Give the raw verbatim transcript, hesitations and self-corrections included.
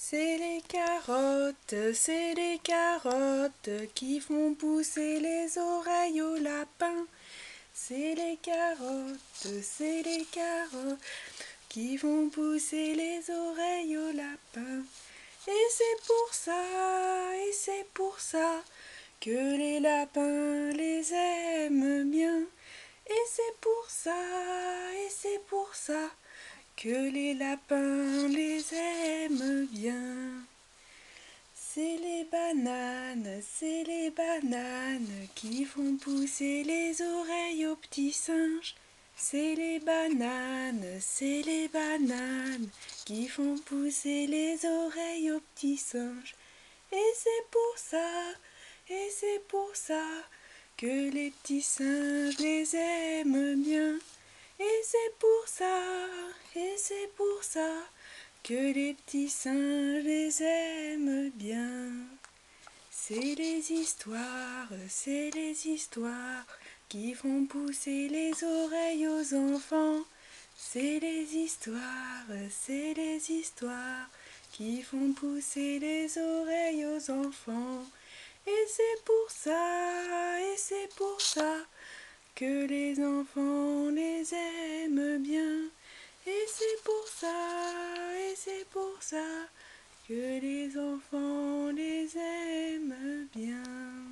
C'est les carottes, c'est les carottes qui font pousser les oreilles au lapin. C'est les carottes, c'est les carottes qui font pousser les oreilles au lapin. Et c'est pour ça, et c'est pour ça que les lapins les aiment bien. Et c'est pour ça, et c'est pour ça que les lapins les aiment bien. C'est les bananes, c'est les bananes qui font pousser les oreilles aux petits singes. C'est les bananes, c'est les bananes qui font pousser les oreilles aux petits singes. Et c'est pour ça, et c'est pour ça que les petits singes les aiment bien. Et c'est pour ça, et c'est pour ça que les petits singes les aiment bien. C'est les histoires, c'est les histoires qui font pousser les oreilles aux enfants. C'est les histoires, c'est les histoires qui font pousser les oreilles aux enfants. Et c'est pour ça, et c'est pour ça que les enfants les aiment bien. Et c'est pour ça, et c'est pour ça que les enfants les aiment bien.